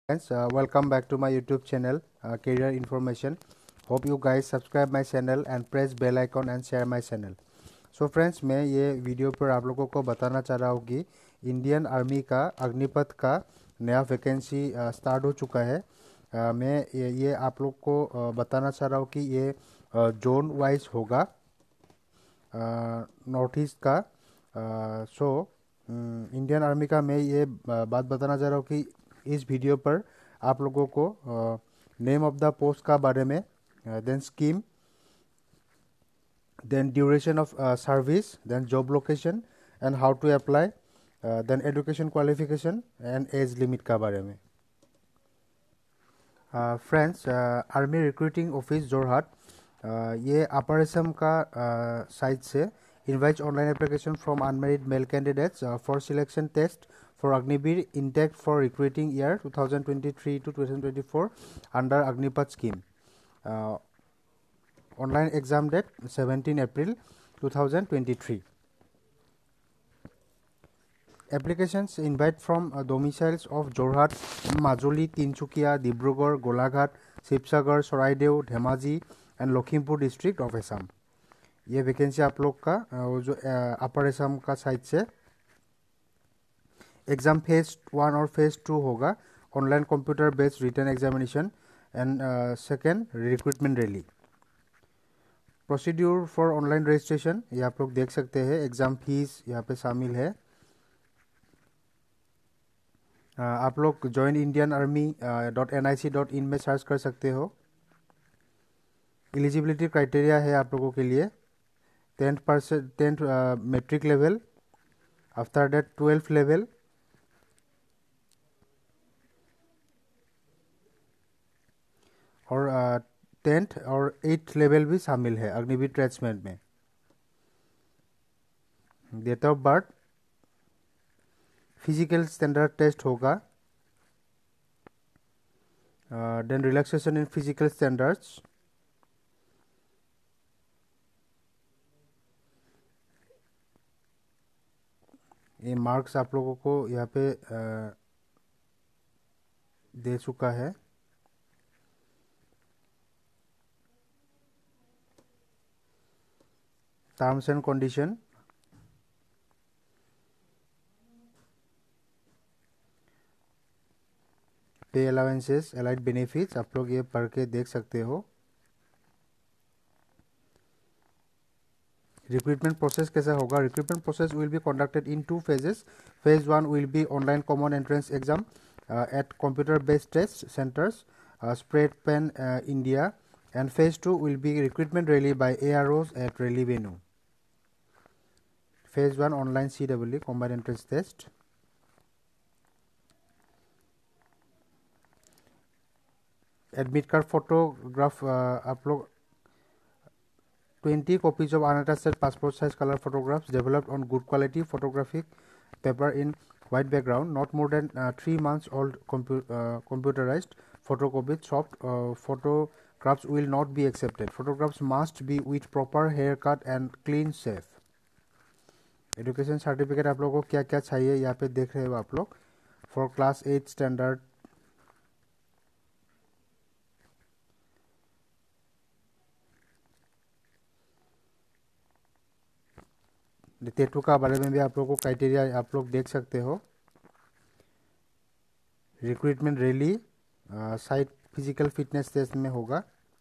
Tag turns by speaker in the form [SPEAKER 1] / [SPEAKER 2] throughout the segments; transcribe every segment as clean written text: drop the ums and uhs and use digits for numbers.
[SPEAKER 1] Friends, welcome back to my YouTube channel, Career Information. Hope you guys subscribe my channel and press bell icon and share my channel. So friends, मैं ये video पर आप लोगों को बताना चाह रहा हूँ कि इंडियन आर्मी का अग्निपथ का नया वैकेंसी स्टार्ट हो चुका है। मैं ये आप लोग को बताना चाह रहा हूँ कि ये जोन वाइज होगा नॉर्थ ईस्ट का। सो इंडियन आर्मी का मैं ये बात बताना चाह रहा हूँ कि इस वीडियो पर आप लोगों को नेम ऑफ द पोस्ट का बारे में, then scheme, then duration of service, then job location and how to apply, then education qualification and age limit का बारे में। Friends, army recruiting office Jorhat ये अपर असम का साइट से invites online application from unmarried male candidates for selection test for Agniveer intake for recruiting year 2023 to 2024 under Agnipath scheme. Online exam date 17 April 2023. Applications invite from domiciles of Jorhat, Majuli, Tinsukia, Dibrugarh, Golaghat, Sibsagar, Soraideo, Dhemaji and Lakhimpur district of Assam. ये vacancy आप लोग का वो जो अपर असम का side से exam phase 1 और phase 2 होगा। Online computer based written examination and second recruitment rally. Procedure for online registration ये आप लोग देख सकते हैं। एग्जाम फीस यहाँ पे शामिल है। आप लोग ज्वाइन इंडियन आर्मी .nic.in में सर्च कर सकते हो। एलिजिबिलिटी क्राइटेरिया है आप लोगों के लिए 10% metric level, after that 12th level, और 10th और 8th लेवल भी शामिल है अग्निवीर ट्रेड्समैन में। Date of birth, physical standard test होगा, then relaxation in physical standards, ये मार्क्स आप लोगों को यहाँ पे दे चुका है। Terms and condition, pay allowances, allied benefits आप लोग ये पढ़ के देख सकते हो। रिक्रूटमेंट प्रोसेस कैसा होगा? Recruitment process will be conducted in 2 phases. Phase 1 will be online common entrance exam at computer based test centers spread pan India, and phase 2 will be recruitment rally by AROs at rally venue. Phase 1 online CWE combined entrance test. Admit card photograph आप लोग 20 copies of unattested passport size color photographs developed on good quality photographic paper in white background, not more than 3 months old, computerized photocopied. Soft photographs will not be accepted. Photographs must be with proper haircut and clean shave. Education certificate आप लोगों को क्या क्या चाहिए यहाँ पे देख रहे हो आप लोग। फॉर क्लास 8 स्टैंडर्ड, टेटू का बारे में भी आप लोगों को क्राइटेरिया आप लोग देख सकते हो। Recruitment rally site physical fitness test में होगा।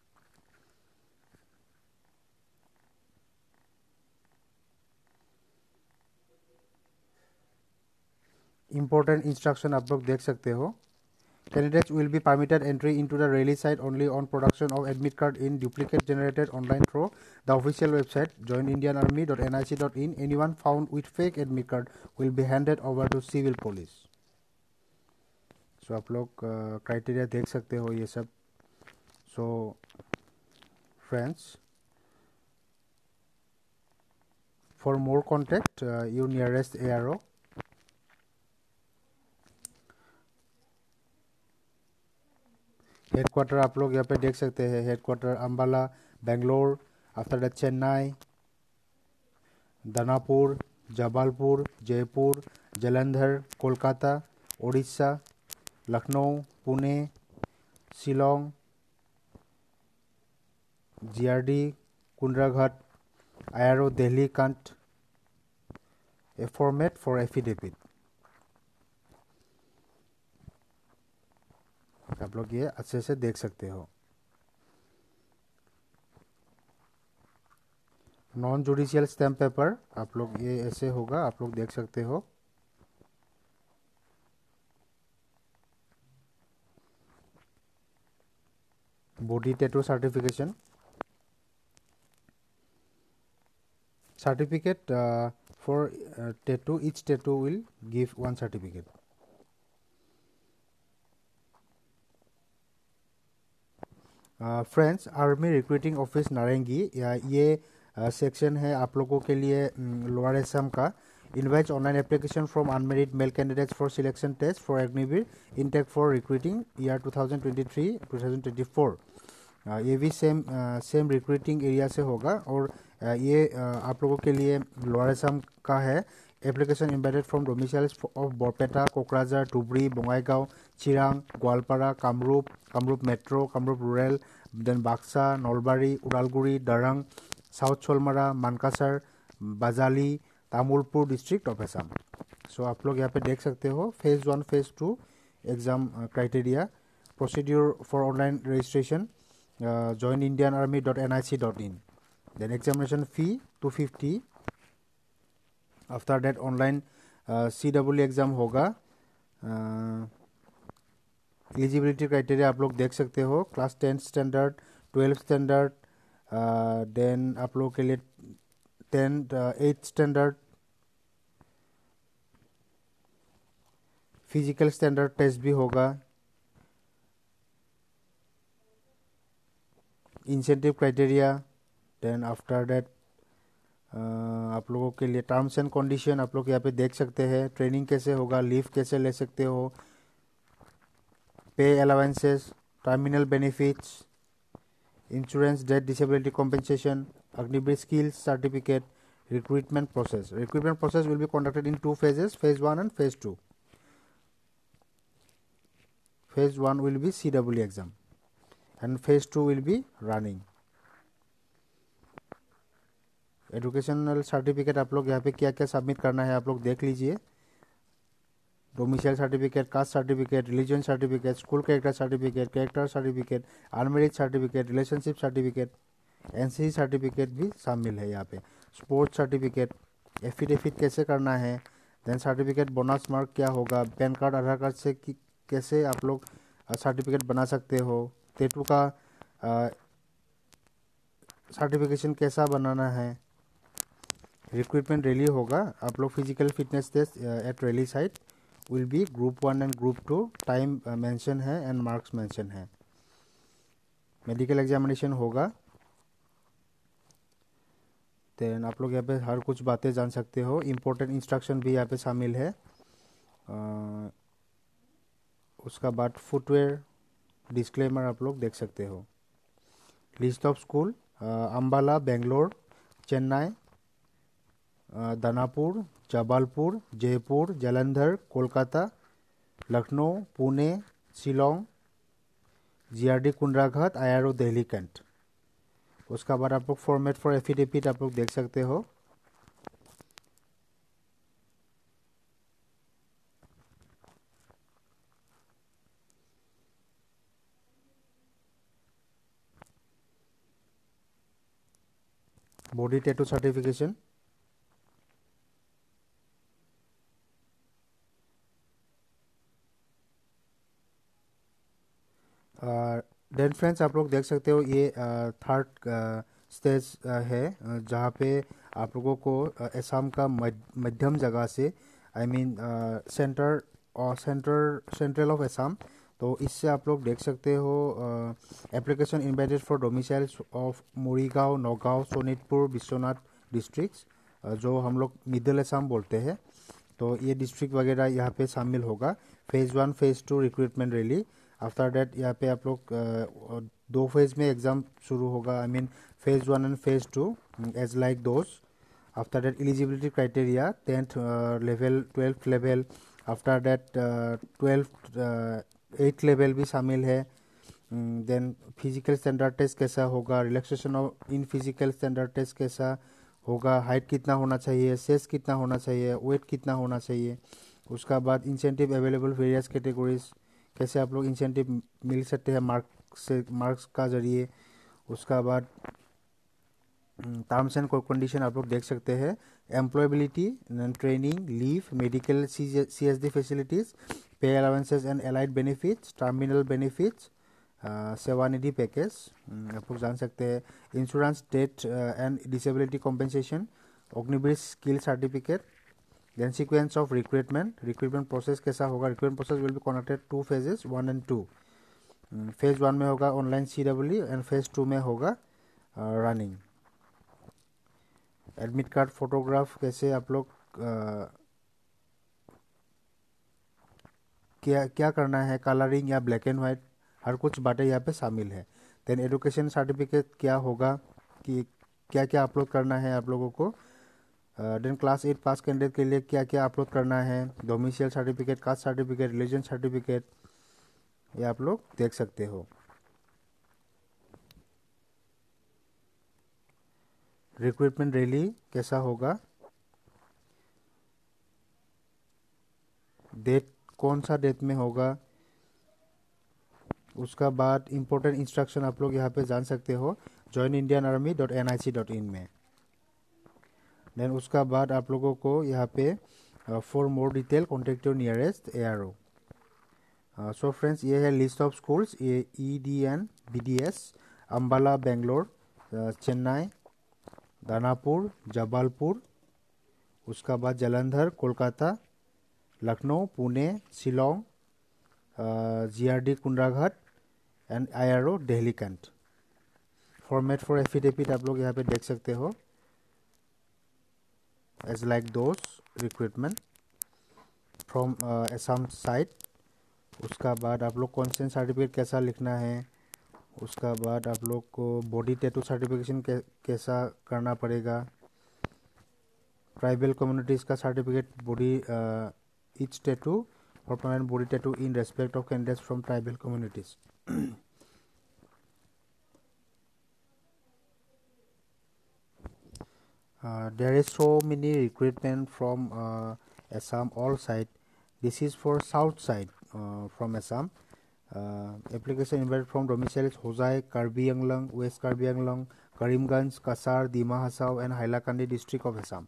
[SPEAKER 1] इंपॉर्टेंट इंस्ट्रक्शन आप लोग देख सकते हो। Candidates will be permitted entry into the rally site only on production of admit card in duplicate generated online through the official website joinindianarmy.nic.in. Anyone found with fake admit card will be handed over to civil police. So आप लोग criteria देख सकते हो ये सब। So friends, for more contact your nearest ARO. Headquarter आप लोग यहाँ पे देख सकते हैं। Headquarter Ambala, Bangalore, after that Chennai, Danapur, Jabalpur, Jaipur, Jalandhar, Kolkata, Orissa, Lucknow, Pune, Shillong, GRD, Kundraghat, IRO, Delhi can't a format for affidavit. आप लोग ये अच्छे से देख सकते हो. नॉन जुडिशियल स्टैम्प पेपर आप लोग ये ऐसे होगा, आप लोग देख सकते हो. Body tattoo certification certificate for tattoo. Each tattoo will give one certificate. Friends, army recruiting office Narangi, ये सेक्शन है आप लोगों के लिए लोअर असम का. Invites online application from unmarried male candidates for selection test for Agniveer intake for recruiting year 2023-2024. ये भी same recruiting area से होगा और ये आप लोगों के लिए लोअर असम का है. Application invited from domiciles of Barpeta, Kokrajhar, Dhubri, Bongaigaon, Chirang, Goalpara, Kamrup, Kamrup metro, Kamrup rural, then Baksa, Nalbari, Udalguri, Darrang, south Salmara, Mankachar, Bajali, Tamulpur district of Assam. So आप लोग यहाँ पे देख सकते हो phase 1, phase 2 exam criteria. Procedure for online registration, joinindianarmy.nic.in. Then examination fee 250. After that online CW exam होगा. एलिजिबिलिटी क्राइटेरिया आप लोग देख सकते हो. क्लास 10 स्टैंडर्ड, 12 स्टैंडर्ड, देन आप लोगों के लिए 8 स्टैंडर्ड. फिजिकल स्टैंडर्ड टेस्ट भी होगा. Incentive criteria, then after that आप लोगों के लिए टर्म्स एंड कंडीशन आप लोग यहाँ पे देख सकते हैं. ट्रेनिंग कैसे होगा, लीव कैसे ले सकते हो, pay allowances, terminal benefits, insurance, death, disability compensation, Agniveer skills certificate, recruitment process. Recruitment process will be conducted in 2 phases, phase 1 and phase 2. Phase 1 will be CW exam and phase 2 will be running. Educational certificate आप लोग यहाँ पे क्या क्या submit करना है आप लोग देख लीजिए. Domicile certificate, caste certificate, religion certificate, school character certificate, unmarried certificate, relationship certificate, NCC certificate भी शामिल है यहाँ पे. स्पोर्ट्स सर्टिफिकेट, एफिडेविट कैसे करना है, देन सर्टिफिकेट बोनस मार्क क्या होगा, पैन कार्ड, आधार कार्ड से कैसे आप लोग सर्टिफिकेट बना सकते हो, टेटू का सर्टिफिकेशन कैसा बनाना है. रिक्रूटमेंट रैली होगा. आप लोग physical fitness test at rally site will be group 1 and group 2. Time mention है एंड मार्क्स मेंशन है. मेडिकल एग्जामिनेशन होगा. देन आप लोग यहाँ पे हर कुछ बातें जान सकते हो. इम्पोर्टेंट इंस्ट्रक्शन भी यहाँ पे शामिल है. उसका बाद फुटवेयर डिस्क्लेमर आप लोग देख सकते हो. List of school, Ambala, Bangalore, Chennai, Danapur, Jabalpur, Jaipur, Jalandhar, Kolkata, Lucknow, Pune, Shillong, GRD, Kundraghat, IRO, Delhi cantt. उसका बाद आप लोग फॉर्मेट फॉर एफिडेविट आप लोग देख सकते हो. Body tattoo certification, then friends आप लोग देख सकते हो ये थर्ड स्टेज है जहाँ पे आप लोगों को असम का मध्यम जगह से सेंट्रल ऑफ असम. तो इससे आप लोग देख सकते हो application invited for domiciles of Morigaon, Nowgong, Sonitpur, Biswanath districts जो हम लोग मिडिल असम बोलते हैं. तो ये डिस्ट्रिक्ट वगैरह यहाँ पे शामिल होगा. Phase 1, phase 2 recruitment rally. After that यहाँ पे आप लोग 2 फेज में एग्जाम शुरू होगा. Phase 1 and phase 2 as like those. After that eligibility criteria 10th level, 12th level. After that 12th 8 level भी शामिल है। देन फिजिकल स्टैंडर्ड टेस्ट कैसा होगा, relaxation of in physical standard test कैसा होगा, हाइट कितना होना चाहिए, सेस कितना होना चाहिए, वेट कितना होना चाहिए। उसका बाद इंसेंटिव अवेलेबल वेरियस कैटेगरीज, कैसे आप लोग इंसेंटिव मिल सकते हैं मार्क्स का जरिए। उसका बाद टर्म्स एंड कंडीशन आप लोग देख सकते हैं, employability, training, leave, medical CSD facilities, pay allowances and allied benefits, terminal benefits, Sevanidhi package आप लोग जान सकते हैं, insurance, death and disability compensation, Agniveer skill certificate. Then sequence of recruitment process कैसा होगा, recruitment process will be conducted 2 phases 1 and 2। Phase 1 में होगा online CW and phase 2 में होगा रनिंग। एडमिट कार्ड फोटोग्राफ कैसे आप लोग क्या क्या करना है, कलरिंग या ब्लैक एंड वाइट, हर कुछ बातें यहाँ पे शामिल है। देन एजुकेशन सर्टिफिकेट क्या होगा, कि क्या क्या अपलोड करना है आप लोगों को। देन क्लास 8 पास कैंडिडेट के लिए क्या क्या अपलोड करना है, domicile certificate, caste certificate, religion certificate, ये आप लोग देख सकते हो। रिक्रूटमेंट रैली कैसा होगा, डेट कौन सा डेट में होगा। उसका बाद इम्पोर्टेंट इंस्ट्रक्शन आप लोग यहाँ पे जान सकते हो, joinindianarmy.nic.in में। देन उसका बाद आप लोगों को यहाँ पे for more detail contact your nearest ARO। So friends, ये है लिस्ट ऑफ स्कूल्स, ये EDN BDS, अम्बाला बेंगलोर, चेन्नई, दानापुर, जबलपुर, उसका बाद Jalandhar, Kolkata, Lucknow, Pune, Shillong, GRD Kundraghat and IRO Delhi cantt. Format for affidavit आप लोग यहाँ पे देख सकते हो, as like those recruitment from Assam side. उसका बाद आप लोग कॉन्सेंट सर्टिफिकेट कैसा लिखना है। उसका बाद आप लोग को बॉडी टैटू सर्टिफिकेशन कैसा करना पड़ेगा। ट्राइबल कम्युनिटीज़ का सर्टिफिकेट, बॉडी ईच टैटू और permanent body tattoo in respect of candidates from tribal communities. There is so many recruitment from Assam all side. This is for south side from Assam. Application invited from domiciles Hosai, Karbi Anglong, West Karbi Anglong, Karimganj, Kasar, Dima Hasao and Hailakandi district of Assam.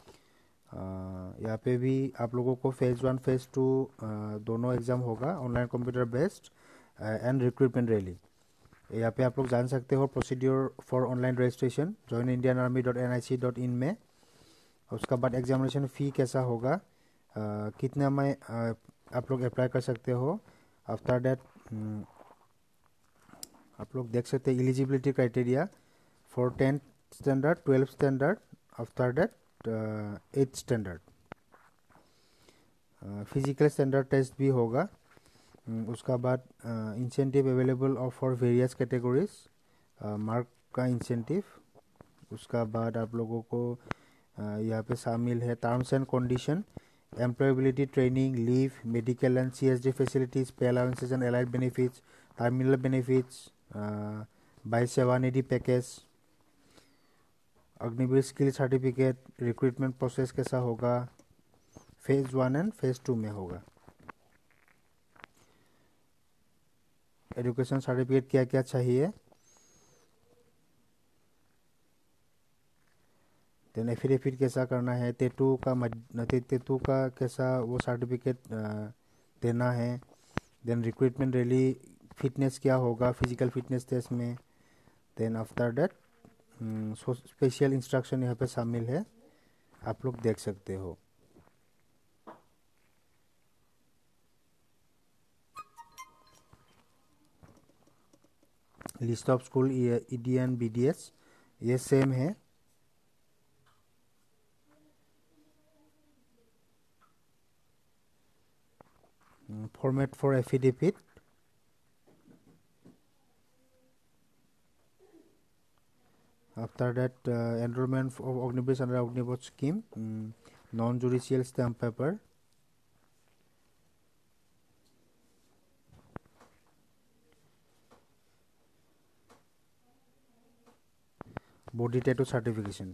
[SPEAKER 1] यहाँ पे भी आप लोगों को phase 1 phase 2 दोनों exam होगा, online computer based and recruitment rally. यहाँ पे आप लोग जान सकते हो procedure for online registration joinindianarmy.nic.in में। उसका बाद एग्जामिनेशन फ़ी कैसा होगा, कितना में आप लोग अप्लाई कर सकते हो। आफ्टर दैट आप लोग देख सकते हैं eligibility criteria for 10th standard, 12th standard, after that 8th standard. Physical standard test भी होगा। उसका बाद incentive available of for various categories, mark का इंसेंटिव। उसका बाद आप लोगों को यहाँ पे शामिल है terms and condition, employability, training, leave, medical and CSD facilities, pay allowances and allied benefits, terminal benefits, by Sevanidhi package, Agniveer skill certificate. Recruitment process कैसा होगा, फेज 1 एंड फेज 2 में होगा। एजुकेशन सर्टिफिकेट क्या क्या चाहिए। देन एफिडेविट कैसा करना है, टेटू का कैसा वो सर्टिफिकेट देना है। देन रिक्रूटमेंट रैली फिटनेस क्या होगा, फिजिकल फिटनेस टेस्ट में। Then after that special instruction यहाँ पे शामिल है, आप लोग देख सकते हो। List of school EDN BDS ये सेम है। Format for affidavit, after that enrollment of Agniveer under Agniveer scheme, non-judicial stamp paper, body tattoo certification.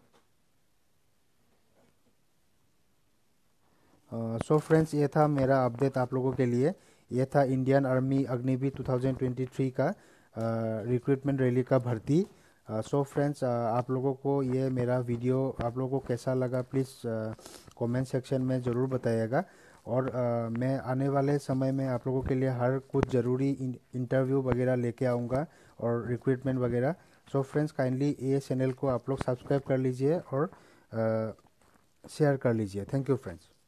[SPEAKER 1] So friends, ये था मेरा अपडेट आप लोगों के लिए। ये था इंडियन आर्मी अग्निवीर 2023 का रिक्रूटमेंट रैली का भर्ती। सो फ्रेंड्स, आप लोगों को ये मेरा वीडियो आप लोगों को कैसा लगा, प्लीज़ कमेंट सेक्शन में ज़रूर बताइएगा। और मैं आने वाले समय में आप लोगों के लिए हर कुछ ज़रूरी इंटरव्यू वगैरह लेके आऊँगा और रिक्रूटमेंट वगैरह। सो फ्रेंड्स, काइंडली ये चैनल को आप लोग सब्सक्राइब कर लीजिए और शेयर कर लीजिए। Thank you friends.